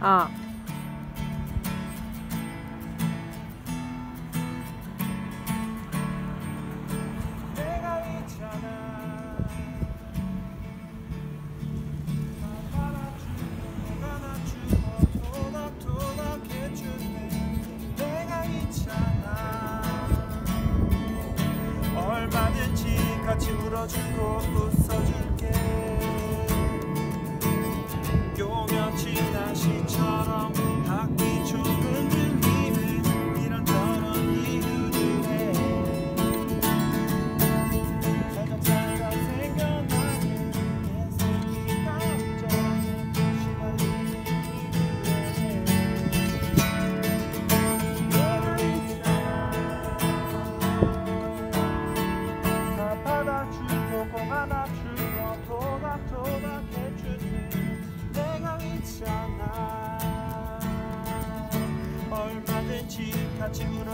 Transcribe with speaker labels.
Speaker 1: 어.
Speaker 2: 얼마든지 같이 울어주고 웃어줄게. 요며칠 날씨처럼 학기 초 흔들리는 이런저런 이유들에 살짝살짝 생겨나는 예상이 감정에 시달리는 받아주고 공 하나 주고 토닥토닥 해주는 내가 있잖아. 얼마든지 같이 울어